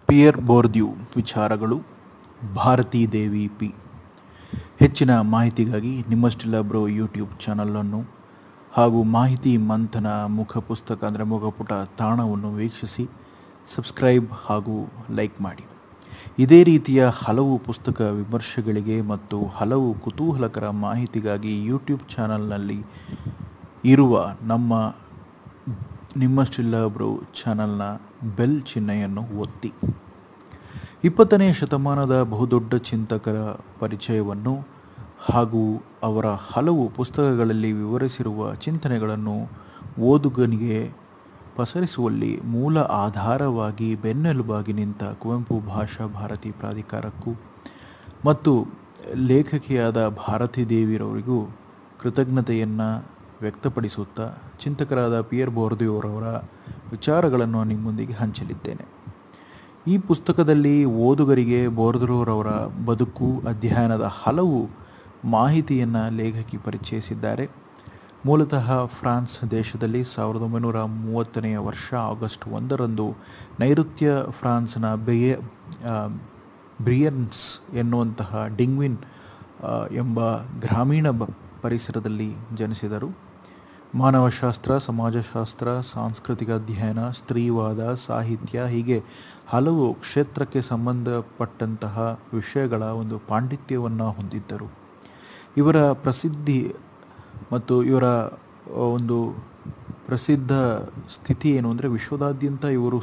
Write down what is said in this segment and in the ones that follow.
Pear Bourdieu ವಿಚಾರಗಳು. Bharathi Devi P. ಹೆಚ್ಚಿನ ಮಾಹಿತಿಗಾಗಿ ನಿಮ್ಮಷ್ಟಿಲ್ಲ ಬ್ರೋ ಯೂಟ್ಯೂಬ್ ಚಾನಲನ್ನು ಹಾಗೂ ಮಾಹಿತಿ ಮಂಥನ ಮುಖಪುಸ್ತಕ ಅಂದರೆ ಮುಖಪುಟ ತಾಣವನ್ನು ವೀಕ್ಷಿಸಿ ಸಬ್ಸ್ಕ್ರೈಬ್ ಹಾಗೂ ಲೈಕ್ ಮಾಡಿ. ಇದೇ ರೀತಿಯ ಹಲವು ಪುಸ್ತಕ ವಿಮರ್ಶೆಗಳಿಗೆ ಮತ್ತು ಹಲವು ಕುತೂಹಲಕರ ಮಾಹಿತಿಗಾಗಿ ಯೂಟ್ಯೂಬ್ ಚಾನಲ್ನಲ್ಲಿ ಇರುವ ನಿಮ್ಮಷ್ಟಿಲ್ಲ ಬ್ರೋ ಚಾನಲ್ನ ಬೆಲ್ ಚಿಹ್ನೆಯನ್ನು ಒತ್ತಿ. 20ನೇ ಶತಮಾನದ ಬಹುದೊಡ್ಡ ಚಿಂತಕರ ಪರಿಚಯವನ್ನು ಹಾಗೂ ಅವರ ಹಲವು ಪುಸ್ತಕಗಳಲ್ಲಿ ವಿವರಿಸಿರುವ ಚಿಂತನೆಗಳನ್ನು ಓದುಗನಿಗೆ ಪಸರಿಸುವಲ್ಲಿ ಮೂಲ ಆಧಾರವಾಗಿ ಬೆನ್ನೆಲುಬಾಗಿ ನಿಂತ ಕುವೆಂಪು ಭಾಷಾ ಭಾರತಿ ಪ್ರಾಧಿಕಾರಕ್ಕೂ ಮತ್ತು ಲೇಖಕಿಯಾದ ಭಾರತೀ ದೇವಿರವರಿಗೂ ಕೃತಜ್ಞತೆಯನ್ನು ವ್ಯಕ್ತಪಡಿಸುತ್ತಾ ಚಿಂತಕರಾದ ಪಿಯರ್ ಬೋರ್ದ್ಯೂ ಅವರ ವಿಚಾರಗಳನ್ನು ನಿಮ್ಮೊಂದಿಗೆ ಹಂಚಲಿದ್ದೇನೆ. ಈ ಪುಸ್ತಕದಲ್ಲಿ ಓದುಗರಿಗೆ ಬೋರ್ದ್ಯೂರವರ ಬದುಕು ಅಧ್ಯಯನದ ಹಲವು ಮಾಹಿತಿಯನ್ನು ಲೇಖಕಿ ಪರಿಚಯಿಸಿದ್ದಾರೆ. ಮೂಲತಃ ಫ್ರಾನ್ಸ್ ದೇಶದಲ್ಲಿ 1930ನೇ ವರ್ಷ ಆಗಸ್ಟ್ 1ರಂದು ನೈಋತ್ಯ ಫ್ರಾನ್ಸ್ನ ಬ್ರಿಯನ್ಸ್ ಎನ್ನುವಂತಹ ಡಿಂಗ್ವಿನ್ ಎಂಬ ಗ್ರಾಮೀಣ ಪರಿಸರದಲ್ಲಿ ಜನಿಸಿದರು. ಮಾನವಶಾಸ್ತ್ರ, ಸಮಾಜಶಾಸ್ತ್ರ, ಸಾಂಸ್ಕೃತಿಕ ಅಧ್ಯಯನ, ಸ್ತ್ರೀವಾದ, ಸಾಹಿತ್ಯ ಹೀಗೆ ಹಲವು ಕ್ಷೇತ್ರಕ್ಕೆ ಸಂಬಂಧಪಟ್ಟಂತಹ ವಿಷಯಗಳ ಒಂದು ಪಾಂಡಿತ್ಯವನ್ನು ಹೊಂದಿದ್ದರು. ಇವರ ಪ್ರಸಿದ್ಧಿ ಮತ್ತು ಇವರ ಒಂದು ಪ್ರಸಿದ್ಧ ಸ್ಥಿತಿ ಏನು ಅಂದರೆ ವಿಶ್ವದಾದ್ಯಂತ ಇವರು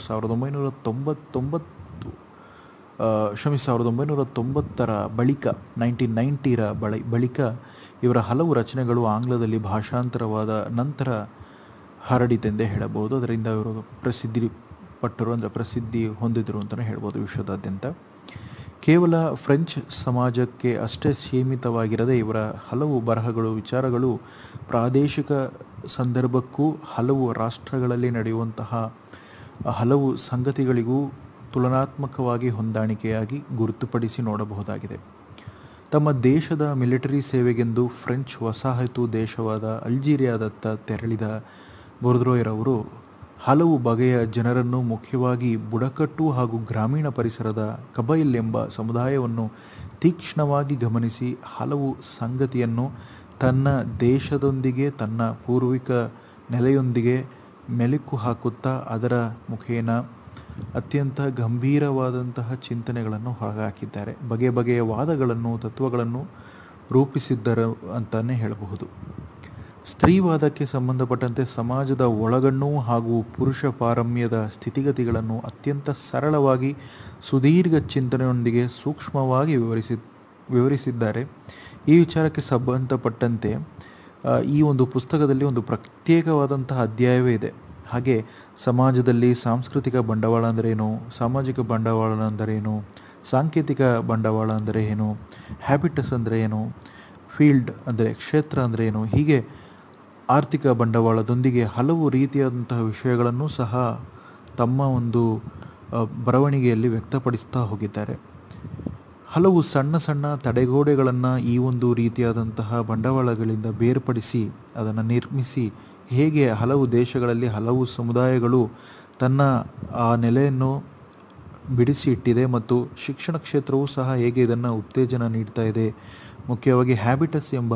1990ರ ಬಳಿಕ 1990ರ ಬಳಿಕ ಇವರ ಹಲವು ರಚನೆಗಳು ಆಂಗ್ಲದಲ್ಲಿ ಭಾಷಾಂತರವಾದ ನಂತರ ಹರಡಿತೆಂದೇ ಹೇಳಬಹುದು. ಅದರಿಂದ ಇವರು ಪ್ರಸಿದ್ಧಿ ಹೊಂದಿದರು ಅಂತಲೇ ಹೇಳ್ಬೋದು ವಿಶ್ವದಾದ್ಯಂತ. ಕೇವಲ ಫ್ರೆಂಚ್ ಸಮಾಜಕ್ಕೆ ಅಷ್ಟೇ ಸೀಮಿತವಾಗಿರದೆ ಇವರ ಹಲವು ಬರಹಗಳು, ವಿಚಾರಗಳು ಪ್ರಾದೇಶಿಕ ಸಂದರ್ಭಕ್ಕೂ ಹಲವು ರಾಷ್ಟ್ರಗಳಲ್ಲಿ ನಡೆಯುವಂತಹ ಹಲವು ಸಂಗತಿಗಳಿಗೂ ತುಲನಾತ್ಮಕವಾಗಿ ಹೊಂದಾಣಿಕೆಯಾಗಿ ಗುರುತುಪಡಿಸಿ ನೋಡಬಹುದಾಗಿದೆ. ತಮ್ಮ ದೇಶದ ಮಿಲಿಟರಿ ಸೇವೆಗೆಂದು ಫ್ರೆಂಚ್ ವಸಾಹತು ದೇಶವಾದ ಅಲ್ಜೀರಿಯಾದತ್ತ ತೆರಳಿದ ಬೋರ್ದ್ಯೂರವರು ಹಲವು ಬಗೆಯ ಜನರನ್ನು, ಮುಖ್ಯವಾಗಿ ಬುಡಕಟ್ಟು ಹಾಗೂ ಗ್ರಾಮೀಣ ಪರಿಸರದ ಕಬೈಲ್ ಎಂಬ ಸಮುದಾಯವನ್ನು ತೀಕ್ಷ್ಣವಾಗಿ ಗಮನಿಸಿ ಹಲವು ಸಂಗತಿಯನ್ನು ತನ್ನ ದೇಶದೊಂದಿಗೆ, ತನ್ನ ಪೂರ್ವಿಕ ನೆಲೆಯೊಂದಿಗೆ ಮೆಲುಕು ಹಾಕುತ್ತಾ ಅದರ ಮುಖೇನ ಅತ್ಯಂತ ಗಂಭೀರವಾದಂತಹ ಚಿಂತನೆಗಳನ್ನು ಹೊರಹಾಕಿದ್ದಾರೆ. ಬಗೆ ಬಗೆಯ ವಾದಗಳನ್ನು, ತತ್ವಗಳನ್ನು ರೂಪಿಸಿದ್ದರು ಅಂತಲೇ ಹೇಳಬಹುದು. ಸ್ತ್ರೀವಾದಕ್ಕೆ ಸಂಬಂಧಪಟ್ಟಂತೆ ಸಮಾಜದ ಒಳಗಣ್ಣು ಹಾಗೂ ಪುರುಷ ಪಾರಮ್ಯದ ಸ್ಥಿತಿಗತಿಗಳನ್ನು ಅತ್ಯಂತ ಸರಳವಾಗಿ ಸುದೀರ್ಘ ಚಿಂತನೆಯೊಂದಿಗೆ ಸೂಕ್ಷ್ಮವಾಗಿ ವಿವರಿಸಿದ್ದಾರೆ. ಈ ವಿಚಾರಕ್ಕೆ ಸಂಬಂಧಪಟ್ಟಂತೆ ಈ ಒಂದು ಪುಸ್ತಕದಲ್ಲಿ ಒಂದು ಪ್ರತ್ಯೇಕವಾದಂತಹ ಅಧ್ಯಾಯವೇ ಇದೆ. ಹಾಗೆ ಸಮಾಜದಲ್ಲಿ ಸಾಂಸ್ಕೃತಿಕ ಬಂಡವಾಳ ಅಂದರೇನು, ಸಾಮಾಜಿಕ ಬಂಡವಾಳ ಅಂದರೇನು, ಸಾಂಕೇತಿಕ ಬಂಡವಾಳ ಅಂದರೆ ಏನು, ಹ್ಯಾಬಿಟಸ್ ಅಂದರೆ ಏನು, ಫೀಲ್ಡ್ ಅಂದರೆ ಕ್ಷೇತ್ರ ಅಂದರೆ ಏನು, ಹೀಗೆ ಆರ್ಥಿಕ ಬಂಡವಾಳದೊಂದಿಗೆ ಹಲವು ರೀತಿಯಾದಂತಹ ವಿಷಯಗಳನ್ನು ಸಹ ತಮ್ಮ ಒಂದು ಬರವಣಿಗೆಯಲ್ಲಿ ವ್ಯಕ್ತಪಡಿಸ್ತಾ ಹೋಗಿದ್ದಾರೆ. ಹಲವು ಸಣ್ಣ ಸಣ್ಣ ತಡೆಗೋಡೆಗಳನ್ನು ಈ ಒಂದು ರೀತಿಯಾದಂತಹ ಬಂಡವಾಳಗಳಿಂದ ಬೇರ್ಪಡಿಸಿ ಅದನ್ನು ನಿರ್ಮಿಸಿ ಹೇಗೆ ಹಲವು ದೇಶಗಳಲ್ಲಿ ಹಲವು ಸಮುದಾಯಗಳು ತನ್ನ ಆ ನೆಲೆಯನ್ನು ಬಿಡಿಸಿ ಇಟ್ಟಿದೆ ಮತ್ತು ಶಿಕ್ಷಣ ಕ್ಷೇತ್ರವೂ ಸಹ ಹೇಗೆ ಇದನ್ನು ಉತ್ತೇಜನ ನೀಡ್ತಾ ಇದೆ. ಮುಖ್ಯವಾಗಿ ಹ್ಯಾಬಿಟಸ್ ಎಂಬ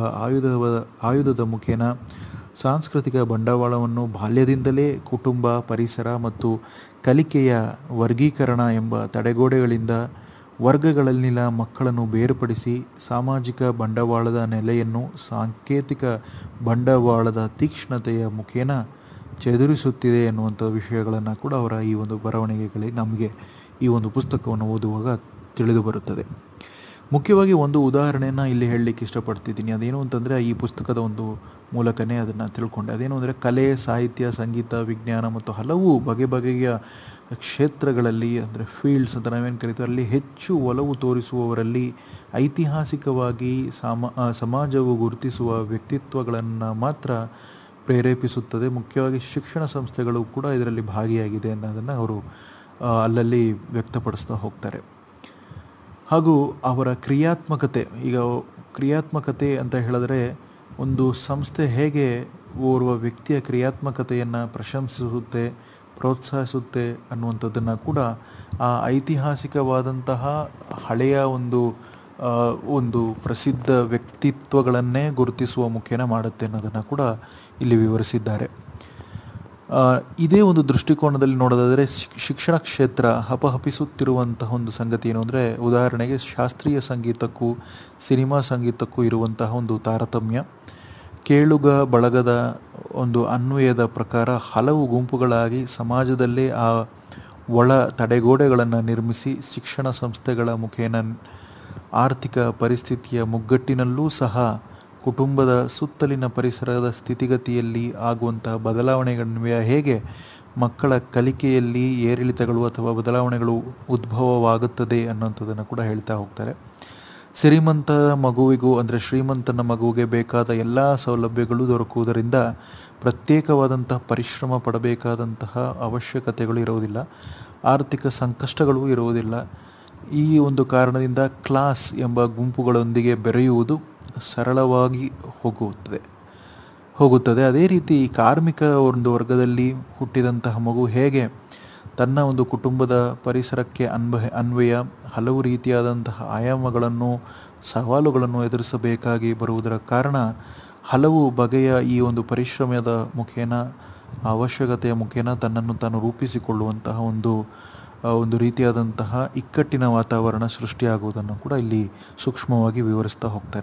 ಆಯುಧದ ಮುಖೇನ ಸಾಂಸ್ಕೃತಿಕ ಬಂಡವಾಳವನ್ನು ಬಾಲ್ಯದಿಂದಲೇ ಕುಟುಂಬ, ಪರಿಸರ ಮತ್ತು ಕಲಿಕೆಯ ವರ್ಗೀಕರಣ ಎಂಬ ತಡೆಗೋಡೆಗಳಿಂದ ವರ್ಗಗಳಲ್ಲಿನ ಮಕ್ಕಳನ್ನು ಬೇರ್ಪಡಿಸಿ ಸಾಮಾಜಿಕ ಬಂಡವಾಳದ ನೆಲೆಯನ್ನು ಸಾಂಕೇತಿಕ ಬಂಡವಾಳದ ತೀಕ್ಷ್ಣತೆಯ ಮುಖೇನ ಚದುರಿಸುತ್ತಿದೆ ಎನ್ನುವಂಥ ವಿಷಯಗಳನ್ನು ಕೂಡ ಅವರ ಈ ಒಂದು ಬರವಣಿಗೆಗಳಲ್ಲಿ ನಮಗೆ ಈ ಒಂದು ಪುಸ್ತಕವನ್ನು ಓದುವಾಗ ತಿಳಿದು ಬರುತ್ತದೆ. ಮುಖ್ಯವಾಗಿ ಒಂದು ಉದಾಹರಣೆಯನ್ನು ಇಲ್ಲಿ ಹೇಳಲಿಕ್ಕೆ ಇಷ್ಟಪಡ್ತಿದ್ದೀನಿ. ಅದೇನು ಅಂತಂದರೆ ಈ ಪುಸ್ತಕದ ಒಂದು ಮೂಲಕನೇ ಅದನ್ನು ತಿಳ್ಕೊಂಡೆ. ಅದೇನು ಅಂದರೆ ಕಲೆ, ಸಾಹಿತ್ಯ, ಸಂಗೀತ, ವಿಜ್ಞಾನ ಮತ್ತು ಹಲವು ಬಗೆಯ ಕ್ಷೇತ್ರಗಳಲ್ಲಿ ಅಂದರೆ ಫೀಲ್ಡ್ಸ್ ಅಂತ ನಾವೇನು ಕರಿತೀವಿ ಅಲ್ಲಿ ಹೆಚ್ಚು ಒಲವು ತೋರಿಸುವವರಲ್ಲಿ ಐತಿಹಾಸಿಕವಾಗಿ ಸಮಾಜವು ಗುರುತಿಸುವ ವ್ಯಕ್ತಿತ್ವಗಳನ್ನು ಮಾತ್ರ ಪ್ರೇರೇಪಿಸುತ್ತದೆ. ಮುಖ್ಯವಾಗಿ ಶಿಕ್ಷಣ ಸಂಸ್ಥೆಗಳು ಕೂಡ ಇದರಲ್ಲಿ ಭಾಗಿಯಾಗಿದೆ ಅನ್ನೋದನ್ನು ಅವರು ಅಲ್ಲಲ್ಲಿ ವ್ಯಕ್ತಪಡಿಸ್ತಾ ಹೋಗ್ತಾರೆ. ಹಾಗೂ ಅವರ ಕ್ರಿಯಾತ್ಮಕತೆ ಅಂತ ಹೇಳಿದ್ರೆ ಒಂದು ಸಂಸ್ಥೆ ಹೇಗೆ ಓರ್ವ ವ್ಯಕ್ತಿಯ ಕ್ರಿಯಾತ್ಮಕತೆಯನ್ನು ಪ್ರಶಂಸಿಸುತ್ತೆ, ಪ್ರೋತ್ಸಾಹಿಸುತ್ತೆ ಅನ್ನುವಂಥದ್ದನ್ನು ಕೂಡ ಆ ಐತಿಹಾಸಿಕವಾದಂತಹ ಹಳೆಯ ಒಂದು ಪ್ರಸಿದ್ಧ ವ್ಯಕ್ತಿತ್ವಗಳನ್ನೇ ಗುರುತಿಸುವ ಮುಖೇನ ಮಾಡುತ್ತೆ ಅನ್ನೋದನ್ನು ಕೂಡ ಇಲ್ಲಿ ವಿವರಿಸಿದ್ದಾರೆ. ಇದೇ ಒಂದು ದೃಷ್ಟಿಕೋನದಲ್ಲಿ ನೋಡೋದಾದರೆ ಶಿಕ್ಷಣ ಕ್ಷೇತ್ರ ಹಪಹಪಿಸುತ್ತಿರುವಂತಹ ಒಂದು ಸಂಗತಿ ಏನು ಅಂದರೆ, ಉದಾಹರಣೆಗೆ ಶಾಸ್ತ್ರೀಯ ಸಂಗೀತಕ್ಕೂ ಸಿನಿಮಾ ಸಂಗೀತಕ್ಕೂ ಇರುವಂತಹ ಒಂದು ತಾರತಮ್ಯ. ಕೇಳುಗ ಬಳಗದ ಒಂದು ಅನ್ವಯದ ಪ್ರಕಾರ ಹಲವು ಗುಂಪುಗಳಾಗಿ ಸಮಾಜದಲ್ಲೇ ಆ ಒಳ ತಡೆಗೋಡೆಗಳನ್ನು ನಿರ್ಮಿಸಿ ಶಿಕ್ಷಣ ಸಂಸ್ಥೆಗಳ ಮುಖೇನ ಆರ್ಥಿಕ ಪರಿಸ್ಥಿತಿಯ ಮುಗ್ಗಟ್ಟಿನಲ್ಲೂ ಸಹ ಕುಟುಂಬದ ಸುತ್ತಲಿನ ಪರಿಸರದ ಸ್ಥಿತಿಗತಿಯಲ್ಲಿ ಆಗುವಂತಹ ಬದಲಾವಣೆಗಳನ್ವಯ ಹೇಗೆ ಮಕ್ಕಳ ಕಲಿಕೆಯಲ್ಲಿ ಏರಿಳಿತಗಳು ಅಥವಾ ಬದಲಾವಣೆಗಳು ಉದ್ಭವವಾಗುತ್ತದೆ ಅನ್ನೋಂಥದ್ದನ್ನು ಕೂಡ ಹೇಳ್ತಾ ಹೋಗ್ತಾರೆ. ಶ್ರೀಮಂತ ಮಗುವಿಗೂ ಅಂದರೆ ಶ್ರೀಮಂತನ ಮಗುವಿಗೆ ಬೇಕಾದ ಎಲ್ಲ ಸೌಲಭ್ಯಗಳು ದೊರಕುವುದರಿಂದ ಪ್ರತ್ಯೇಕವಾದಂತಹ ಪರಿಶ್ರಮ ಪಡಬೇಕಾದಂತಹ ಅವಶ್ಯಕತೆಗಳು ಇರುವುದಿಲ್ಲ, ಆರ್ಥಿಕ ಸಂಕಷ್ಟಗಳು ಇರುವುದಿಲ್ಲ. ಈ ಒಂದು ಕಾರಣದಿಂದ ಕ್ಲಾಸ್ ಎಂಬ ಗುಂಪುಗಳೊಂದಿಗೆ ಬೆರೆಯುವುದು ಸರಳವಾಗಿ ಹೋಗುತ್ತದೆ. ಅದೇ ರೀತಿ ಕಾರ್ಮಿಕ ಒಂದು ವರ್ಗದಲ್ಲಿ ಹುಟ್ಟಿದಂತಹ ಮಗು ಹೇಗೆ ತನ್ನ ಒಂದು ಕುಟುಂಬದ ಪರಿಸರಕ್ಕೆ ಅನ್ವಯ ಹಲವು ರೀತಿಯಾದಂತಹ ಆಯಾಮಗಳನ್ನು ಸವಾಲುಗಳನ್ನು ಎದುರಿಸಬೇಕಾಗಿ ಬರುವುದರ ಕಾರಣ ಹಲವು ಬಗೆಯ ಈ ಒಂದು ಪರಿಶ್ರಮದ ಮುಖೇನ ಅವಶ್ಯಕತೆಯ ಮುಖೇನ ತನ್ನನ್ನು ತಾನು ರೂಪಿಸಿಕೊಳ್ಳುವಂತಹ ಒಂದು ರೀತಿಯಾದಂತಹ ಇಕ್ಕಟ್ಟಿನ ವಾತಾವರಣ ಸೃಷ್ಟಿಯಾಗುವುದನ್ನು ಕೂಡ ಇಲ್ಲಿ ಸೂಕ್ಷ್ಮವಾಗಿ ವಿವರಿಸ್ತಾ ಹೋಗ್ತಾರೆ.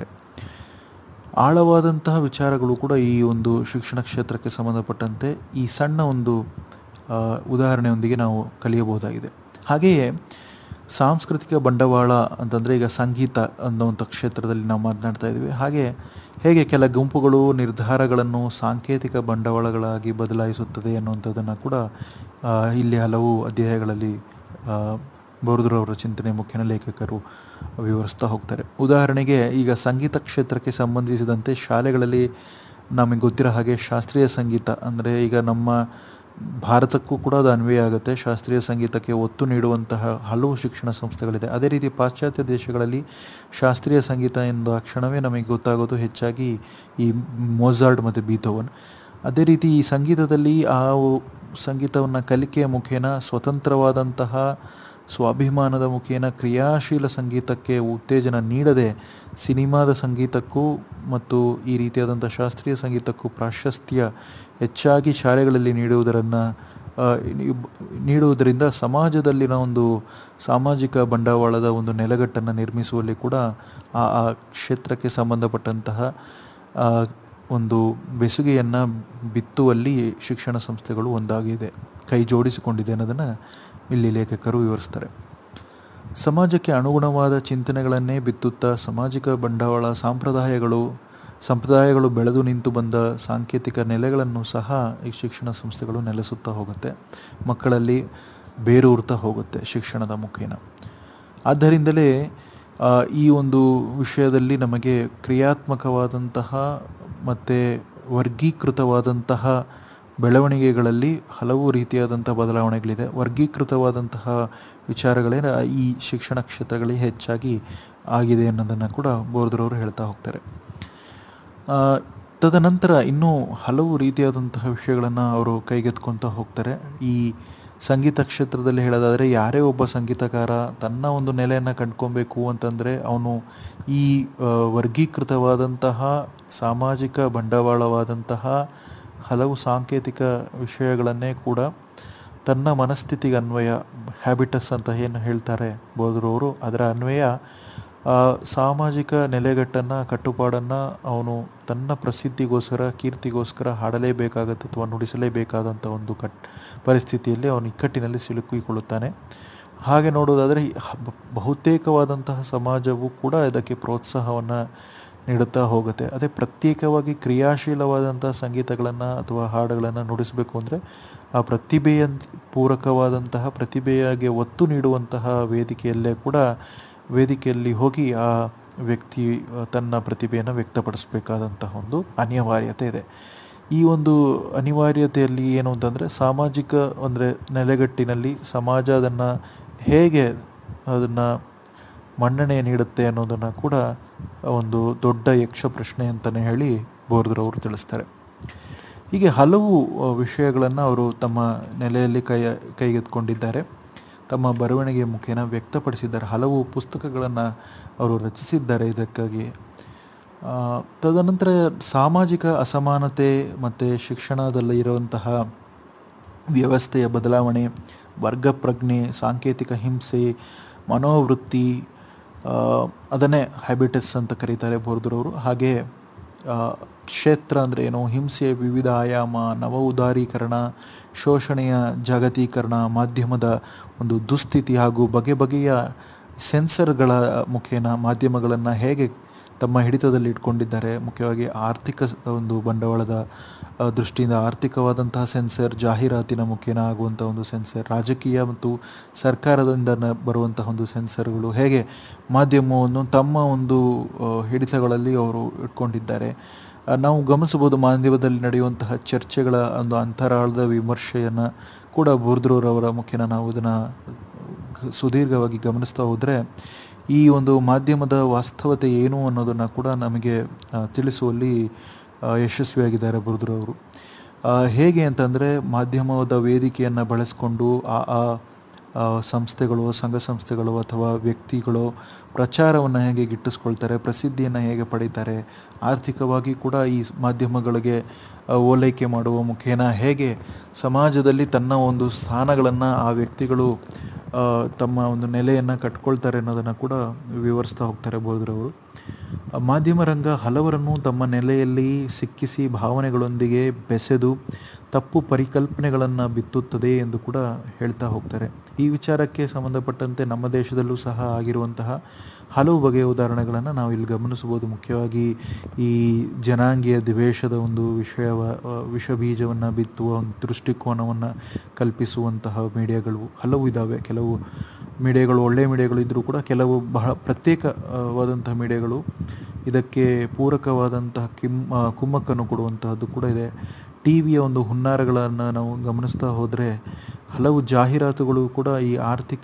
ಆಳವಾದಂತಹ ವಿಚಾರಗಳು ಕೂಡ ಈ ಒಂದು ಶಿಕ್ಷಣ ಕ್ಷೇತ್ರಕ್ಕೆ ಸಂಬಂಧಪಟ್ಟಂತೆ ಈ ಸಣ್ಣ ಒಂದು ಉದಾಹರಣೆಯೊಂದಿಗೆ ನಾವು ಕಲಿಯಬಹುದಾಗಿದೆ. ಹಾಗೆಯೇ ಸಾಂಸ್ಕೃತಿಕ ಬಂಡವಾಳ ಅಂತಂದರೆ ಈಗ ಸಂಗೀತ ಅನ್ನುವಂಥ ಕ್ಷೇತ್ರದಲ್ಲಿ ನಾವು ಮಾತನಾಡ್ತಾ ಇದ್ದೀವಿ. ಹೇಗೆ ಕೆಲ ಗುಂಪುಗಳು ನಿರ್ಧಾರಗಳನ್ನು ಸಾಂಕೇತಿಕ ಬಂಡವಾಳಗಳಾಗಿ ಬದಲಾಯಿಸುತ್ತದೆ ಅನ್ನುವಂಥದ್ದನ್ನು ಕೂಡ ಇಲ್ಲಿ ಹಲವು ಅಧ್ಯಾಯಗಳಲ್ಲಿ ಬೋರ್ದೂರವರ ಚಿಂತನೆ ಮುಖ್ಯನ ಲೇಖಕರು ವಿವರಿಸ್ತಾ ಹೋಗ್ತಾರೆ. ಉದಾಹರಣೆಗೆ ಈಗ ಸಂಗೀತ ಕ್ಷೇತ್ರಕ್ಕೆ ಸಂಬಂಧಿಸಿದಂತೆ ಶಾಲೆಗಳಲ್ಲಿ ನಮಗೆ ಗೊತ್ತಿರೋ ಹಾಗೆ ಶಾಸ್ತ್ರೀಯ ಸಂಗೀತ ಅಂದರೆ ಈಗ ನಮ್ಮ ಭಾರತಕ್ಕೂ ಕೂಡ ಅದು ಅನ್ವಯ ಆಗುತ್ತೆ. ಶಾಸ್ತ್ರೀಯ ಸಂಗೀತಕ್ಕೆ ಒತ್ತು ನೀಡುವಂತಹ ಹಲವು ಶಿಕ್ಷಣ ಸಂಸ್ಥೆಗಳಿದೆ. ಅದೇ ರೀತಿ ಪಾಶ್ಚಾತ್ಯ ದೇಶಗಳಲ್ಲಿ ಶಾಸ್ತ್ರೀಯ ಸಂಗೀತ ಎಂದ ಕ್ಷಣವೇ ನಮಗೆ ಗೊತ್ತಾಗೋದು ಹೆಚ್ಚಾಗಿ ಈ ಮೊಜಾರ್ಟ್ ಮತ್ತು ಬೀಥೋವನ್. ಅದೇ ರೀತಿ ಈ ಸಂಗೀತದಲ್ಲಿ ಆ ಸಂಗೀತವನ್ನು ಕಲಿಕೆಯ ಮುಖೇನ ಸ್ವತಂತ್ರವಾದಂತಹ ಸ್ವಾಭಿಮಾನದ ಮುಖೇನ ಕ್ರಿಯಾಶೀಲ ಸಂಗೀತಕ್ಕೆ ಉತ್ತೇಜನ ನೀಡದೆ ಸಿನಿಮಾದ ಸಂಗೀತಕ್ಕೂ ಮತ್ತು ಈ ರೀತಿಯಾದಂಥ ಶಾಸ್ತ್ರೀಯ ಸಂಗೀತಕ್ಕೂ ಪ್ರಾಶಸ್ತ್ಯ ಹೆಚ್ಚಾಗಿ ಶಾಲೆಗಳಲ್ಲಿ ನೀಡುವುದರಿಂದ ಸಮಾಜದಲ್ಲಿನ ಒಂದು ಸಾಮಾಜಿಕ ಬಂಡವಾಳದ ಒಂದು ನೆಲೆಗಟ್ಟನ್ನು ನಿರ್ಮಿಸುವಲ್ಲಿ ಕೂಡ ಆ ಕ್ಷೇತ್ರಕ್ಕೆ ಸಂಬಂಧಪಟ್ಟಂತಹ ಒಂದು ಬೆಸುಗೆಯನ್ನು ಬಿತ್ತುವಲ್ಲಿ ಶಿಕ್ಷಣ ಸಂಸ್ಥೆಗಳು ಒಂದಾಗಿದೆ, ಕೈ ಜೋಡಿಸಿಕೊಂಡಿದೆ ಅನ್ನೋದನ್ನು ಇಲ್ಲಿ ಲೇಖಕರು ವಿವರಿಸ್ತಾರೆ. ಸಮಾಜಕ್ಕೆ ಅನುಗುಣವಾದ ಚಿಂತನೆಗಳನ್ನೇ ಬಿತ್ತುತ್ತಾ ಸಾಮಾಜಿಕ ಬಂಡವಾಳ ಸಂಪ್ರದಾಯಗಳು ಬೆಳೆದು ನಿಂತು ಬಂದ ಸಾಂಕೇತಿಕ ನೆಲೆಗಳನ್ನು ಸಹ ಈ ಶಿಕ್ಷಣ ಸಂಸ್ಥೆಗಳು ನೆಲೆಸುತ್ತಾ ಹೋಗುತ್ತೆ, ಮಕ್ಕಳಲ್ಲಿ ಬೇರೂರ್ತಾ ಹೋಗುತ್ತೆ ಶಿಕ್ಷಣದ ಮುಖೇನ. ಆದ್ದರಿಂದಲೇ ಈ ಒಂದು ವಿಷಯದಲ್ಲಿ ನಮಗೆ ಕ್ರಿಯಾತ್ಮಕವಾದಂತಹ ಮತ್ತು ವರ್ಗೀಕೃತವಾದಂತಹ ಬೆಳವಣಿಗೆಗಳಲ್ಲಿ ಹಲವು ರೀತಿಯಾದಂಥ ಬದಲಾವಣೆಗಳಿದೆ. ವರ್ಗೀಕೃತವಾದಂತಹ ವಿಚಾರಗಳೇ ಈ ಶಿಕ್ಷಣ ಕ್ಷೇತ್ರಗಳಿಗೆ ಹೆಚ್ಚಾಗಿ ಆಗಿದೆ ಅನ್ನೋದನ್ನು ಕೂಡ ಬೋರ್ದೂರವರು ಹೇಳ್ತಾ ಹೋಗ್ತಾರೆ. ತದನಂತರ ಇನ್ನೂ ಹಲವು ರೀತಿಯಾದಂತಹ ವಿಷಯಗಳನ್ನು ಅವರು ಕೈಗೆತ್ಕೊಳ್ತಾ ಹೋಗ್ತಾರೆ. ಈ ಸಂಗೀತ ಕ್ಷೇತ್ರದಲ್ಲಿ ಹೇಳೋದಾದರೆ ಯಾರೇ ಒಬ್ಬ ಸಂಗೀತಕಾರ ತನ್ನ ಒಂದು ನೆಲೆಯನ್ನು ಕಂಡ್ಕೊಬೇಕು ಅಂತಂದರೆ ಅವನು ಈ ವರ್ಗೀಕೃತವಾದಂತಹ ಸಾಮಾಜಿಕ ಬಂಡವಾಳವಾದಂತಹ ಹಲವು ಸಾಂಕೇತಿಕ ವಿಷಯಗಳನ್ನೇ ಕೂಡ ತನ್ನ ಮನಸ್ಥಿತಿಗೆ ಅನ್ವಯ ಹ್ಯಾಬಿಟಸ್ ಅಂತ ಏನು ಹೇಳ್ತಾರೆ ಬೋರ್ದೂರವರು, ಅದರ ಅನ್ವಯ ಸಾಮಾಜಿಕ ನೆಲೆಗಟ್ಟನ್ನು ಕಟ್ಟುಪಾಡನ್ನು ಅವನು ತನ್ನ ಪ್ರಸಿದ್ಧಿಗೋಸ್ಕರ ಕೀರ್ತಿಗೋಸ್ಕರ ಹಾಡಲೇಬೇಕಾಗತ್ತೆ ಅಥವಾ ನುಡಿಸಲೇಬೇಕಾದಂಥ ಒಂದು ಪರಿಸ್ಥಿತಿಯಲ್ಲಿ ಅವನು ಇಕ್ಕಟ್ಟಿನಲ್ಲಿ ಸಿಲುಕಿಕೊಳ್ಳುತ್ತಾನೆ. ಹಾಗೆ ನೋಡೋದಾದರೆ ಬಹುತೇಕವಾದಂತಹ ಸಮಾಜವು ಕೂಡ ಇದಕ್ಕೆ ಪ್ರೋತ್ಸಾಹವನ್ನು ನೀಡುತ್ತಾ ಹೋಗುತ್ತೆ. ಅದೇ ಪ್ರತ್ಯೇಕವಾಗಿ ಕ್ರಿಯಾಶೀಲವಾದಂಥ ಸಂಗೀತಗಳನ್ನು ಅಥವಾ ಹಾಡುಗಳನ್ನು ನುಡಿಸಬೇಕು ಅಂದರೆ ಆ ಪ್ರತಿಭೆಯ ಪೂರಕವಾದಂತಹ ಪ್ರತಿಭೆಯಾಗಿ ಒತ್ತು ನೀಡುವಂತಹ ವೇದಿಕೆಯಲ್ಲಿ ಹೋಗಿ ಆ ವ್ಯಕ್ತಿ ತನ್ನ ಪ್ರತಿಭೆಯನ್ನು ವ್ಯಕ್ತಪಡಿಸಬೇಕಾದಂತಹ ಒಂದು ಅನಿವಾರ್ಯತೆ ಇದೆ. ಈ ಒಂದು ಅನಿವಾರ್ಯತೆಯಲ್ಲಿ ಏನು ಅಂತಂದರೆ ಸಾಮಾಜಿಕ ಅಂದರೆ ನೆಲೆಗಟ್ಟಿನಲ್ಲಿ ಸಮಾಜ ಹೇಗೆ ಅದನ್ನು ಮನ್ನಣೆ ನೀಡುತ್ತೆ ಅನ್ನೋದನ್ನು ಕೂಡ ಒಂದು ದೊಡ್ಡ ಯಕ್ಷ ಪ್ರಶ್ನೆ ಅಂತಲೇ ಹೇಳಿ ಬೋರ್ದೂರವರು ತಿಳಿಸ್ತಾರೆ. ಹೀಗೆ ಹಲವು ವಿಷಯಗಳನ್ನು ಅವರು ತಮ್ಮ ನೆಲೆಯಲ್ಲಿ ಕೈಗೆತ್ತಿಕೊಂಡಿದ್ದಾರೆ. ತಮ್ಮ ಬರವಣಿಗೆಯ ಮುಖೇನ ವ್ಯಕ್ತಪಡಿಸಿದ್ದಾರೆ. ಹಲವು ಪುಸ್ತಕಗಳನ್ನು ಅವರು ರಚಿಸಿದ್ದಾರೆ ಇದಕ್ಕಾಗಿ. ತದನಂತರ ಸಾಮಾಜಿಕ ಅಸಮಾನತೆ ಮತ್ತು ಶಿಕ್ಷಣದಲ್ಲಿ ಇರುವಂತಹ ವ್ಯವಸ್ಥೆಯ ಬದಲಾವಣೆ, ವರ್ಗ ಪ್ರಜ್ಞೆ, ಸಾಂಕೇತಿಕ ಹಿಂಸೆ, ಮನೋವೃತ್ತಿ, ಅದನ್ನೇ ಹ್ಯಾಬಿಟಸ್ ಅಂತ ಕರೀತಾರೆ ಬೋರ್ದ್ರವರು. ಹಾಗೆ ಕ್ಷೇತ್ರ ಅಂದರೆ ಏನು, ಹಿಂಸೆಯ ವಿವಿಧ ಆಯಾಮ, ನವ ಉದಾರೀಕರಣ, ಶೋಷಣೆಯ ಜಾಗತೀಕರಣ, ಮಾಧ್ಯಮದ ಒಂದು ದುಸ್ಥಿತಿ ಹಾಗೂ ಬಗೆ ಬಗೆಯ ಸೆನ್ಸರ್ಗಳ ಮುಖೇನ ಮಾಧ್ಯಮಗಳನ್ನು ಹೇಗೆ ತಮ್ಮ ಹಿಡಿತದಲ್ಲಿ ಇಟ್ಕೊಂಡಿದ್ದಾರೆ. ಮುಖ್ಯವಾಗಿ ಆರ್ಥಿಕ ಒಂದು ಬಂಡವಾಳದ ದೃಷ್ಟಿಯಿಂದ ಆರ್ಥಿಕವಾದಂತಹ ಸೆನ್ಸರ್, ಜಾಹೀರಾತಿನ ಮುಖೇನ ಆಗುವಂಥ ಒಂದು ಸೆನ್ಸರ್, ರಾಜಕೀಯ ಮತ್ತು ಸರ್ಕಾರದಿಂದ ಬರುವಂತಹ ಒಂದು ಸೆನ್ಸರ್ಗಳು, ಹೇಗೆ ಮಾಧ್ಯಮವನ್ನು ತಮ್ಮ ಒಂದು ಹಿಡಿತಗಳಲ್ಲಿ ಅವರು ಇಟ್ಕೊಂಡಿದ್ದಾರೆ. ನಾವು ಗಮನಿಸಬಹುದು ಮಾಧ್ಯಮದಲ್ಲಿ ನಡೆಯುವಂತಹ ಚರ್ಚೆಗಳ ಒಂದು ಅಂತರಾಳದ ವಿಮರ್ಶೆಯನ್ನು ಕೂಡ ಬೋರ್ದ್ರವರ ಮುಖೇನ ನಾವು ಇದನ್ನು ಸುದೀರ್ಘವಾಗಿ ಗಮನಿಸ್ತಾ ಹೋದರೆ ಈ ಒಂದು ಮಾಧ್ಯಮದ ವಾಸ್ತವತೆ ಏನು ಅನ್ನೋದನ್ನು ಕೂಡ ನಮಗೆ ತಿಳಿಸುವಲ್ಲಿ ಯಶಸ್ವಿಯಾಗಿದ್ದಾರೆ ಬೋರ್ದ್ರವರು. ಹೇಗೆ ಅಂತಂದರೆ, ಮಾಧ್ಯಮದ ವೇದಿಕೆಯನ್ನು ಬಳಸಿಕೊಂಡು ಆ ಸಂಸ್ಥೆಗಳು, ಸಂಘ ಸಂಸ್ಥೆಗಳು ಅಥವಾ ವ್ಯಕ್ತಿಗಳು ಪ್ರಚಾರವನ್ನು ಹೇಗೆ ಗಿಟ್ಟಿಸ್ಕೊಳ್ತಾರೆ, ಪ್ರಸಿದ್ಧಿಯನ್ನು ಹೇಗೆ ಪಡೀತಾರೆ, ಆರ್ಥಿಕವಾಗಿ ಕೂಡ ಈ ಮಾಧ್ಯಮಗಳಿಗೆ ಓಲೈಕೆ ಮಾಡುವ ಮುಖೇನ ಹೇಗೆ ಸಮಾಜದಲ್ಲಿ ತನ್ನ ಒಂದು ಸ್ಥಾನಗಳನ್ನು ಆ ವ್ಯಕ್ತಿಗಳು ತಮ್ಮ ಒಂದು ನೆಲೆಯನ್ನು ಕಟ್ಕೊಳ್ತಾರೆ ಅನ್ನೋದನ್ನು ಕೂಡ ವಿವರಿಸ್ತಾ ಹೋಗ್ತಾರೆ ಬೋರ್ದ್ರವರು. ಮಾಧ್ಯಮ ರಂಗ ಹಲವರನ್ನು ತಮ್ಮ ನೆಲೆಯಲ್ಲಿ ಸಿಕ್ಕಿಸಿ ಭಾವನೆಗಳೊಂದಿಗೆ ಬೆಸೆದು ತಪ್ಪು ಪರಿಕಲ್ಪನೆಗಳನ್ನು ಬಿತ್ತುತ್ತದೆ ಎಂದು ಕೂಡ ಹೇಳ್ತಾ ಹೋಗ್ತಾರೆ. ಈ ವಿಚಾರಕ್ಕೆ ಸಂಬಂಧಪಟ್ಟಂತೆ ನಮ್ಮ ದೇಶದಲ್ಲೂ ಸಹ ಆಗಿರುವಂತಹ ಹಲವು ಬಗೆಯ ಉದಾಹರಣೆಗಳನ್ನು ನಾವು ಇಲ್ಲಿ ಗಮನಿಸ್ಬೋದು. ಮುಖ್ಯವಾಗಿ ಈ ಜನಾಂಗೀಯ ದ್ವೇಷದ ಒಂದು ವಿಷ ಬೀಜವನ್ನು ಬಿತ್ತುವ ಒಂದು ದೃಷ್ಟಿಕೋನವನ್ನು ಕಲ್ಪಿಸುವಂತಹ ಮೀಡಿಯಾಗಳು ಹಲವು ಇದ್ದಾವೆ. ಕೆಲವು ಮೀಡಿಯಾಗಳು ಒಳ್ಳೆಯ ಮೀಡಿಯಾಗಳು ಇದ್ದರೂ ಕೂಡ ಕೆಲವು ಬಹಳ ಪ್ರತ್ಯೇಕವಾದಂತಹ ಮೀಡಿಯಾಗಳು ಇದಕ್ಕೆ ಪೂರಕವಾದಂತಹ ಕುಮ್ಮಕ್ಕನ್ನು ಕೊಡುವಂತಹದ್ದು ಕೂಡ ಇದೆ. ಟಿ ವಿಯ ಒಂದು ಹುನ್ನಾರಗಳನ್ನು ನಾವು ಗಮನಿಸ್ತಾ ಹೋದರೆ ಹಲವು ಜಾಹೀರಾತುಗಳು ಕೂಡ ಈ ಆರ್ಥಿಕ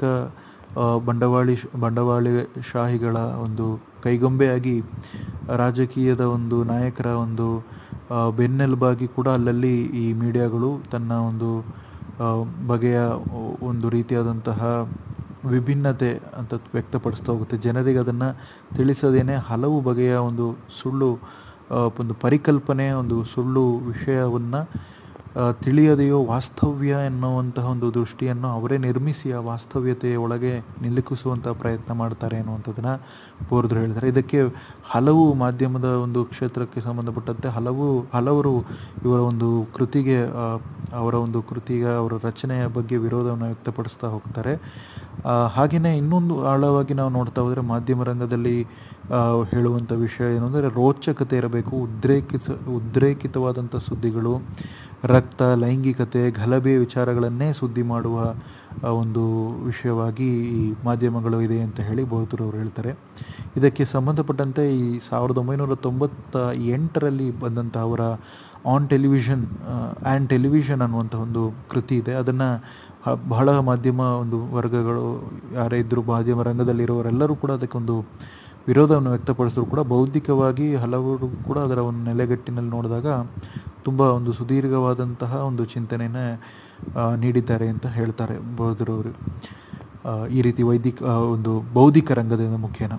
ಬಂಡವಾಳಶಾಹಿಗಳ ಒಂದು ಕೈಗೊಂಬೆಯಾಗಿ ರಾಜಕೀಯದ ಒಂದು ನಾಯಕರ ಒಂದು ಬೆನ್ನೆಲುಬಾಗಿ ಕೂಡ ಅಲ್ಲಲ್ಲಿ ಈ ಮೀಡಿಯಾಗಳು ತನ್ನ ಒಂದು ಬಗೆಯ ಒಂದು ರೀತಿಯಾದಂತಹ ವಿಭಿನ್ನತೆ ಅಂತ ವ್ಯಕ್ತಪಡಿಸ್ತಾ ಹೋಗುತ್ತೆ. ಜನರಿಗೆ ಅದನ್ನು ತಿಳಿಸದೇನೆ ಹಲವು ಬಗೆಯ ಒಂದು ಸುಳ್ಳು ಒಂದು ಪರಿಕಲ್ಪನೆ, ಒಂದು ಸುಳ್ಳು ವಿಷಯವನ್ನು ತಿಳಿಯದೆಯೋ ವಾಸ್ತವ್ಯ ಎನ್ನುವಂತಹ ಒಂದು ದೃಷ್ಟಿಯನ್ನು ಅವರೇ ನಿರ್ಮಿಸಿ ಆ ವಾಸ್ತವ್ಯತೆಯ ಒಳಗೆ ನಿಲುಕಿಸುವಂಥ ಪ್ರಯತ್ನ ಮಾಡ್ತಾರೆ ಅನ್ನುವಂಥದ್ದನ್ನು ಬೋರ್ದ್ರು ಹೇಳ್ತಾರೆ. ಇದಕ್ಕೆ ಹಲವು ಮಾಧ್ಯಮದ ಒಂದು ಕ್ಷೇತ್ರಕ್ಕೆ ಸಂಬಂಧಪಟ್ಟಂತೆ ಹಲವರು ಇವರ ಒಂದು ಕೃತಿಗೆ ಅವರ ರಚನೆಯ ಬಗ್ಗೆ ವಿರೋಧವನ್ನು ವ್ಯಕ್ತಪಡಿಸ್ತಾ ಹೋಗ್ತಾರೆ. ಹಾಗೆಯೇ ಇನ್ನೊಂದು ಆಳವಾಗಿ ನಾವು ನೋಡ್ತಾ ಹೋದರೆ ಮಾಧ್ಯಮ ರಂಗದಲ್ಲಿ ಹೇಳುವಂಥ ವಿಷಯ ಏನು ಅಂದರೆ, ರೋಚಕತೆ ಇರಬೇಕು. ಉದ್ರೇಕಿತವಾದಂಥ ಸುದ್ದಿಗಳು, ರಕ್ತ, ಲೈಂಗಿಕತೆ, ಗಲಭೆ ವಿಚಾರಗಳನ್ನೇ ಸುದ್ದಿ ಮಾಡುವ ಒಂದು ವಿಷಯವಾಗಿ ಈ ಮಾಧ್ಯಮಗಳು ಇದೆ ಅಂತ ಹೇಳಿ ಬೋರ್ದ್ರವರು ಹೇಳ್ತಾರೆ. ಇದಕ್ಕೆ ಸಂಬಂಧಪಟ್ಟಂತೆ ಈ 1998ರಲ್ಲಿ ಬಂದಂಥ ಅವರ ಆನ್ ಟೆಲಿವಿಷನ್ ಆ್ಯಂಡ್ ಟೆಲಿವಿಷನ್ ಅನ್ನುವಂಥ ಒಂದು ಕೃತಿ ಇದೆ. ಅದನ್ನು ಬಹಳ ಮಾಧ್ಯಮ ಒಂದು ವರ್ಗಗಳು ಯಾರೇ ಇದ್ದರೂ ಮಾಧ್ಯಮ ರಂಗದಲ್ಲಿರೋರೆಲ್ಲರೂ ಕೂಡ ಅದಕ್ಕೊಂದು ವಿರೋಧವನ್ನು ವ್ಯಕ್ತಪಡಿಸಿದ್ರು ಕೂಡ ಬೌದ್ಧಿಕವಾಗಿ ಹಲವರು ಕೂಡ ಅದರ ಒಂದು ನೆಲೆಗಟ್ಟಿನಲ್ಲಿ ನೋಡಿದಾಗ ತುಂಬ ಒಂದು ಸುದೀರ್ಘವಾದಂತಹ ಒಂದು ಚಿಂತನೆಯನ್ನು ನೀಡಿದ್ದಾರೆ ಅಂತ ಹೇಳ್ತಾರೆ ಬೋರ್ದ್ರವರು. ಈ ರೀತಿ ಒಂದು ಬೌದ್ಧಿಕ ರಂಗದಿಂದ ಮುಖೇನ.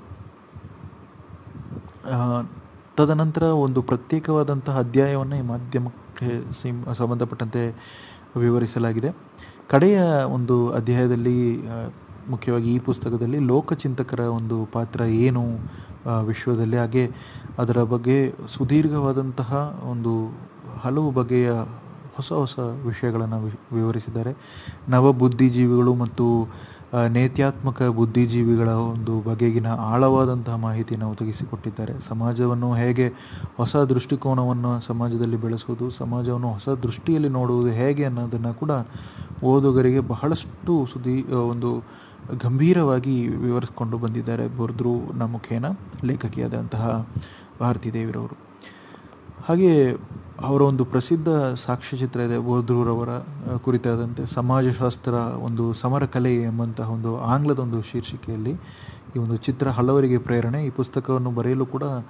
ತದನಂತರ ಒಂದು ಪ್ರತ್ಯೇಕವಾದಂತಹ ಅಧ್ಯಾಯವನ್ನು ಈ ಮಾಧ್ಯಮಕ್ಕೆ ಸಂಬಂಧಪಟ್ಟಂತೆ ವಿವರಿಸಲಾಗಿದೆ. ಕಡೆಯ ಒಂದು ಅಧ್ಯಾಯದಲ್ಲಿ ಮುಖ್ಯವಾಗಿ ಈ ಪುಸ್ತಕದಲ್ಲಿ ಲೋಕಚಿಂತಕರ ಒಂದು ಪಾತ್ರ ಏನು ವಿಶ್ವದಲ್ಲಿ, ಹಾಗೆ ಅದರ ಬಗ್ಗೆ ಸುದೀರ್ಘವಾದಂತಹ ಒಂದು ಹಲವು ಬಗೆಯ ಹೊಸ ವಿಷಯಗಳನ್ನು ವಿವರಿಸಿದ್ದಾರೆ. ನವ ಬುದ್ಧಿಜೀವಿಗಳು ಮತ್ತು ನೇತ್ಯಾತ್ಮಕ ಬುದ್ಧಿಜೀವಿಗಳ ಒಂದು ಬಗೆಗಿನ ಆಳವಾದಂತಹ ಮಾಹಿತಿಯನ್ನು ಒದಗಿಸಿಕೊಟ್ಟಿದ್ದಾರೆ. ಸಮಾಜವನ್ನು ಹೇಗೆ ಹೊಸ ದೃಷ್ಟಿಕೋನವನ್ನು ಸಮಾಜದಲ್ಲಿ ಬೆಳೆಸುವುದು, ಸಮಾಜವನ್ನು ಹೊಸ ದೃಷ್ಟಿಯಲ್ಲಿ ನೋಡುವುದು ಹೇಗೆ ಅನ್ನೋದನ್ನು ಕೂಡ ಓದುಗರಿಗೆ ಬಹಳಷ್ಟು ಒಂದು ಗಂಭೀರವಾಗಿ ವಿವರಿಸಿಕೊಂಡು ಬಂದಿದ್ದಾರೆ ಬೋರ್ದ್ರ ಮುಖೇನ ಲೇಖಕಿಯಾದಂತಹ ಭಾರತಿ ದೇವಿರವರು. ಹಾಗೆ ಅವರ ಒಂದು ಪ್ರಸಿದ್ಧ ಸಾಕ್ಷ್ಯಚಿತ್ರ ಇದೆ ಬೋರ್ದ್ರವರ ಕುರಿತಾದಂತೆ, ಸಮಾಜಶಾಸ್ತ್ರ ಒಂದು ಸಮರ ಕಲೆ ಎಂಬಂತಹ ಒಂದು ಆಂಗ್ಲದ ಒಂದು ಶೀರ್ಷಿಕೆಯಲ್ಲಿ ಈ ಒಂದು ಚಿತ್ರ ಹಲವರಿಗೆ ಪ್ರೇರಣೆ. ಈ ಪುಸ್ತಕವನ್ನು ಬರೆಯಲು ಕೂಡ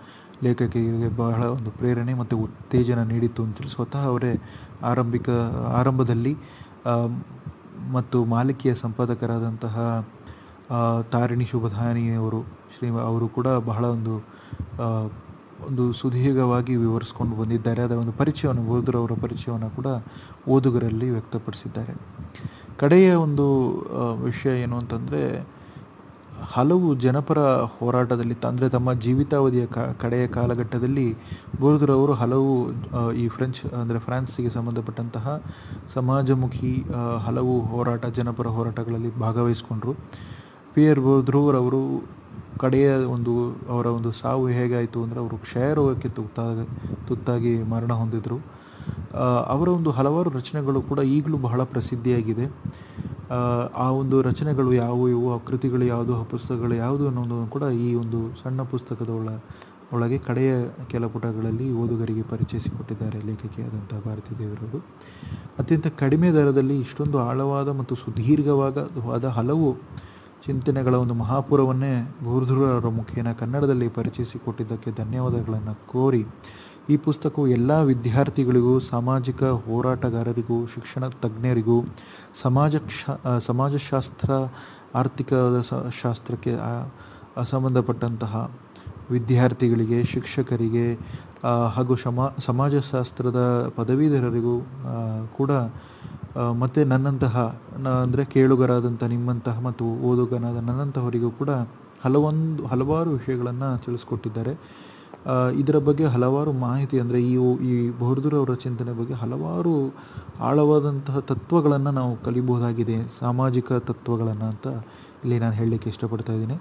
ಲೇಖಕಿಗೆ ಬಹಳ ಒಂದು ಪ್ರೇರಣೆ ಮತ್ತು ಉತ್ತೇಜನ ನೀಡಿತು ಅಂತೇಳಿ ಸ್ವತಃ ಅವರೇ ಆರಂಭದಲ್ಲಿ ಮತ್ತು ಮಾಲಿಕೆಯ ಸಂಪಾದಕರಾದಂತಹ ತಾರಿಣಿ ಶುಭಧಾನಿಯವರು ಅವರು ಕೂಡ ಬಹಳ ಒಂದು ಸುದೀರ್ಘವಾಗಿ ವಿವರಿಸ್ಕೊಂಡು ಬಂದಿದ್ದಾರೆ. ಅದರ ಒಂದು ಪರಿಚಯವನ್ನು ಬೋಧರವರ ಪರಿಚಯವನ್ನು ಕೂಡ ಓದುಗರಲ್ಲಿ ವ್ಯಕ್ತಪಡಿಸಿದ್ದಾರೆ. ಕಡೆಯ ಒಂದು ವಿಷಯ ಏನು ಅಂತಂದರೆ, ಹಲವು ಜನಪರ ಹೋರಾಟದಲ್ಲಿ ಅಂದರೆ ತಮ್ಮ ಜೀವಿತಾವಧಿಯ ಕಡೆಯ ಕಾಲಘಟ್ಟದಲ್ಲಿ ಬೋರ್ದುರವರು ಹಲವು ಈ ಫ್ರಾನ್ಸಿಗೆ ಸಂಬಂಧಪಟ್ಟಂತಹ ಸಮಾಜಮುಖಿ ಹಲವು ಜನಪರ ಹೋರಾಟಗಳಲ್ಲಿ ಭಾಗವಹಿಸ್ಕೊಂಡ್ರು. ಪಿಯರ್ ಬೋರ್ದುರವರು ಕಡೆಯ ಅವರ ಒಂದು ಸಾವು ಹೇಗಾಯಿತು ಅಂದರೆ, ಅವರು ಕ್ಷಯರೋಗಕ್ಕೆ ತುತ್ತಾಗಿ ಮರಣ ಹೊಂದಿದರು. ಅವರ ಹಲವಾರು ರಚನೆಗಳು ಕೂಡ ಈಗಲೂ ಬಹಳ ಪ್ರಸಿದ್ಧಿಯಾಗಿದೆ. ಆ ಒಂದು ರಚನೆಗಳು ಯಾವುವು, ಆ ಕೃತಿಗಳು ಯಾವುದು, ಆ ಪುಸ್ತಕಗಳು ಯಾವುದು ಅನ್ನೋದನ್ನು ಕೂಡ ಈ ಒಂದು ಸಣ್ಣ ಪುಸ್ತಕದ ಒಳಗೆ ಕಡೆಯ ಕೆಲ ಪುಟಗಳಲ್ಲಿ ಓದುಗರಿಗೆ ಪರಿಚಯಿಸಿಕೊಟ್ಟಿದ್ದಾರೆ ಲೇಖಕಿಯಾದಂಥ ಭಾರತೀ ದೇವರವರು. ಅತ್ಯಂತ ಕಡಿಮೆ ದರದಲ್ಲಿ ಇಷ್ಟೊಂದು ಆಳವಾದ ಮತ್ತು ಸುದೀರ್ಘವಾದ ಹಲವು ಚಿಂತನೆಗಳ ಒಂದು ಮಹಾಪುರವನ್ನೇ ಬೋರ್ದುರವರ ಮುಖೇನ ಕನ್ನಡದಲ್ಲಿ ಪರಿಚಯಿಸಿಕೊಟ್ಟಿದ್ದಕ್ಕೆ ಧನ್ಯವಾದಗಳನ್ನು ಕೋರಿ, ಈ ಪುಸ್ತಕವು ಎಲ್ಲ ವಿದ್ಯಾರ್ಥಿಗಳಿಗೂ, ಸಾಮಾಜಿಕ ಹೋರಾಟಗಾರರಿಗೂ, ಶಿಕ್ಷಣ ತಜ್ಞರಿಗೂ, ಸಮಾಜಶಾಸ್ತ್ರ, ಆರ್ಥಿಕ ಶಾಸ್ತ್ರಕ್ಕೆ ಸಂಬಂಧಪಟ್ಟಂತಹ ವಿದ್ಯಾರ್ಥಿಗಳಿಗೆ, ಶಿಕ್ಷಕರಿಗೆ ಹಾಗೂ ಸಮಾಜಶಾಸ್ತ್ರದ ಪದವೀಧರರಿಗೂ ಕೂಡ ಮತ್ತು ನನ್ನಂತಹ ಅಂದರೆ ಕೇಳುಗರಾದಂಥ ನಿಮ್ಮಂತಹ ಮತ್ತು ಓದುಗನಾದ ನನ್ನಂತಹವರಿಗೂ ಕೂಡ ಹಲವಾರು ವಿಷಯಗಳನ್ನು ತಿಳಿಸ್ಕೊಟ್ಟಿದ್ದಾರೆ. ಇದರ ಬಗ್ಗೆ ಹಲವಾರು ಮಾಹಿತಿ ಅಂದರೆ ಈ ಬೋರ್ದುರವರ ಚಿಂತನೆ ಬಗ್ಗೆ ಹಲವಾರು ಆಳವಾದಂತಹ ತತ್ವಗಳನ್ನು ನಾವು ಕಲಿಬಹುದಾಗಿದೆ, ಸಾಮಾಜಿಕ ತತ್ವಗಳನ್ನು ಅಂತ ಇಲ್ಲಿ ನಾನು ಹೇಳಲಿಕ್ಕೆ ಇಷ್ಟಪಡ್ತಾ ಇದ್ದೀನಿ.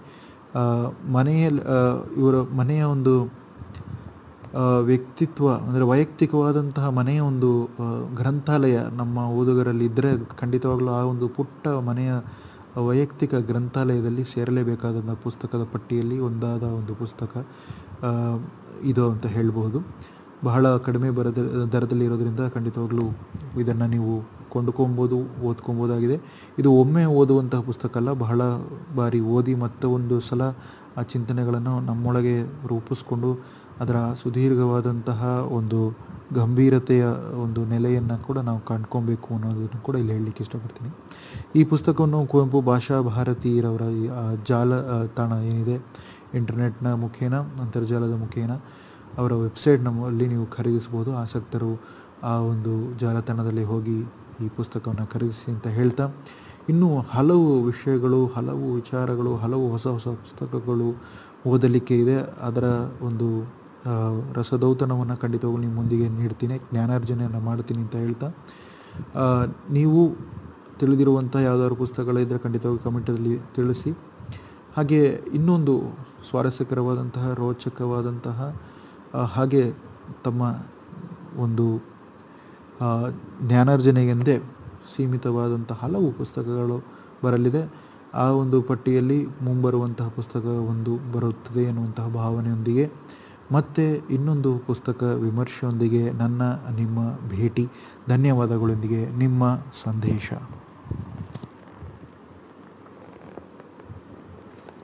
ಇವರ ಮನೆಯ ಒಂದು ವ್ಯಕ್ತಿತ್ವ ಅಂದರೆ ವೈಯಕ್ತಿಕವಾದಂತಹ ಮನೆಯ ಒಂದು ಗ್ರಂಥಾಲಯ ನಮ್ಮ ಓದುಗರಲ್ಲಿ ಇದ್ದರೆ ಖಂಡಿತವಾಗ್ಲೂ ಆ ಒಂದು ಪುಟ್ಟ ಮನೆಯ ವೈಯಕ್ತಿಕ ಗ್ರಂಥಾಲಯದಲ್ಲಿ ಸೇರಲೇಬೇಕಾದಂಥ ಪುಸ್ತಕದ ಪಟ್ಟಿಯಲ್ಲಿ ಒಂದಾದ ಒಂದು ಪುಸ್ತಕ ಇದು ಅಂತ ಹೇಳ್ಬೋದು. ಬಹಳ ಕಡಿಮೆ ದರದಲ್ಲಿ ಇರೋದ್ರಿಂದ ಖಂಡಿತವಾಗ್ಲೂ ಇದನ್ನು ನೀವು ಕೊಂಡ್ಕೊಬೋದು, ಓದ್ಕೊಬೋದಾಗಿದೆ. ಇದು ಒಮ್ಮೆ ಓದುವಂತಹ ಪುಸ್ತಕ ಅಲ್ಲ, ಬಹಳ ಬಾರಿ ಓದಿ ಒಂದು ಸಲ ಆ ಚಿಂತನೆಗಳನ್ನು ನಮ್ಮೊಳಗೆ ರೂಪಿಸ್ಕೊಂಡು ಅದರ ಸುದೀರ್ಘವಾದಂತಹ ಒಂದು ಗಂಭೀರತೆಯ ಒಂದು ನೆಲೆಯನ್ನು ಕೂಡ ನಾವು ಕಂಡ್ಕೊಬೇಕು ಅನ್ನೋದನ್ನು ಕೂಡ ಇಲ್ಲಿ ಹೇಳಲಿಕ್ಕೆ ಇಷ್ಟಪಡ್ತೀನಿ. ಈ ಪುಸ್ತಕವನ್ನು ಕುವೆಂಪು ಭಾಷಾ ಭಾರತೀರವರ ಜಾಲತಾಣ ಏನಿದೆ, ಇಂಟರ್ನೆಟ್ನ ಮುಖೇನ, ಅಂತರ್ಜಾಲದ ಮುಖೇನ ಅವರ ವೆಬ್ಸೈಟ್ನಲ್ಲಿ ನೀವು ಖರೀದಿಸ್ಬೋದು. ಆಸಕ್ತರು ಆ ಒಂದು ಜಾಲತಾಣದಲ್ಲಿ ಹೋಗಿ ಈ ಪುಸ್ತಕವನ್ನು ಖರೀದಿಸಿ ಅಂತ ಹೇಳ್ತಾ, ಇನ್ನೂ ಹಲವು ವಿಷಯಗಳು, ಹಲವು ವಿಚಾರಗಳು, ಹಲವು ಹೊಸ ಪುಸ್ತಕಗಳು ಓದಲಿಕ್ಕೆ ಇದೆ. ಅದರ ಒಂದು ರಸದೌತಣವನ್ನು ಖಂಡಿತವಾಗ್ಲೂ ನಿಮ್ಮೊಂದಿಗೆ ನೀಡ್ತೀನಿ, ಜ್ಞಾನಾರ್ಜನೆಯನ್ನು ಮಾಡ್ತೀನಿ ಅಂತ ಹೇಳ್ತಾ, ನೀವು ತಿಳಿದಿರುವಂಥ ಯಾವುದಾದ್ರು ಪುಸ್ತಕಗಳಿದ್ದರೆ ಖಂಡಿತವಾಗಿ ಕಮೆಂಟಲ್ಲಿ ತಿಳಿಸಿ. ಹಾಗೆ ಇನ್ನೊಂದು ಸ್ವಾರಸ್ಯಕರವಾದಂತಹ, ರೋಚಕವಾದಂತಹ ಹಾಗೆ ತಮ್ಮ ಒಂದು ಜ್ಞಾನಾರ್ಜನೆಗೆಂದೇ ಸೀಮಿತವಾದಂಥ ಹಲವು ಪುಸ್ತಕಗಳು ಬರಲಿದೆ. ಆ ಒಂದು ಪಟ್ಟಿಯಲ್ಲಿ ಮುಂಬರುವಂತಹ ಪುಸ್ತಕ ಬರುತ್ತದೆ ಎನ್ನುವಂತಹ ಭಾವನೆಯೊಂದಿಗೆ ಮತ್ತೆ ಇನ್ನೊಂದು ಪುಸ್ತಕ ವಿಮರ್ಶೆಯೊಂದಿಗೆ ನಿಮ್ಮ ಭೇಟಿ. ಧನ್ಯವಾದಗಳೊಂದಿಗೆ ನಿಮ್ಮ ಸಂದೇಶ.